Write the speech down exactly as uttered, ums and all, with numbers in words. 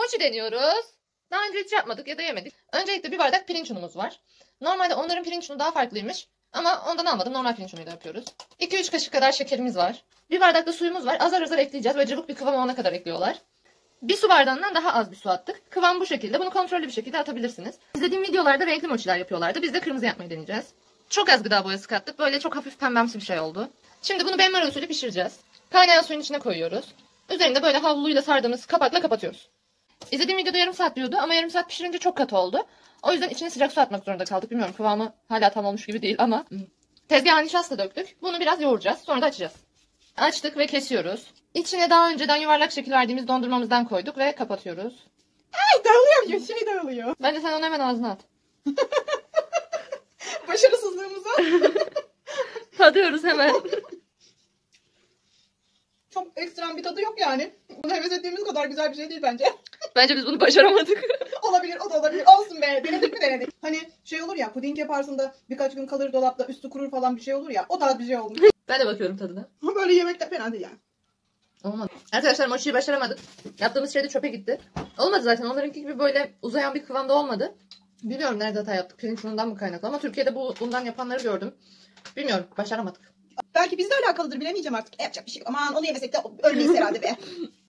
mochi deniyoruz. Daha önce hiç yapmadık ya da yemedik. Öncelikle bir bardak pirinç unumuz var. Normalde onların pirinç unu daha farklıymış. Ama ondan almadım. Normal pirinç unuyla yapıyoruz. iki üç kaşık kadar şekerimiz var. Bir bardak da suyumuz var. Azar azar ekleyeceğiz ve cıvık bir kıvam olana kadar ekliyorlar. Bir su bardağından daha az bir su attık. Kıvam bu şekilde. Bunu kontrollü bir şekilde atabilirsiniz. İzlediğim videolarda renkli mochiler yapıyorlardı. Biz de kırmızı yapmayı deneyeceğiz. Çok az gıda boyası kattık. Böyle çok hafif pembemsi bir şey oldu. Şimdi bunu benmari usulü pişireceğiz. Kaynayan suyun içine koyuyoruz. Üzerinde böyle havluyla sardığımız kapakla kapatıyoruz. İzlediğim videoda yarım saat diyordu ama yarım saat pişirince çok katı oldu. O yüzden içine sıcak su atmak zorunda kaldık. Bilmiyorum, kıvamı hala tam olmuş gibi değil ama. Tezgaha nişasta döktük. Bunu biraz yoğuracağız. Sonra da açacağız. Açtık ve kesiyoruz. İçine daha önceden yuvarlak şekil verdiğimiz dondurmamızdan koyduk ve kapatıyoruz. Ay dağılıyor, şey dağılıyor. Bence sen onu hemen ağzına at. Başarısızlığımıza. Tadıyoruz hemen. Çok ekstrem bir tadı yok yani. Bunu heves ettiğimiz kadar güzel bir şey değil bence. Bence biz bunu başaramadık. Olabilir, o da olabilir. Olsun be. Denedik mi denedik. Hani şey olur ya, puding yaparsın da birkaç gün kalır dolapta, üstü kurur falan bir şey olur ya. O tarz bir şey olmuş. Ben de bakıyorum tadına. Ama böyle yemek de fena değil yani. Olmadı. Arkadaşlar mochiyi başaramadık. Yaptığımız şey de çöpe gitti. Olmadı zaten. Onlarınki gibi böyle uzayan bir kıvamda olmadı. Bilmiyorum nerede hata yaptık. Pirinç unundan mı kaynaklı ama Türkiye'de bu bundan yapanları gördüm. Bilmiyorum. Başaramadık. Belki bizle alakalıdır, bilemeyeceğim artık. Yapacak bir şey yok. Aman onu yemesek de ölmeyiz herhalde be.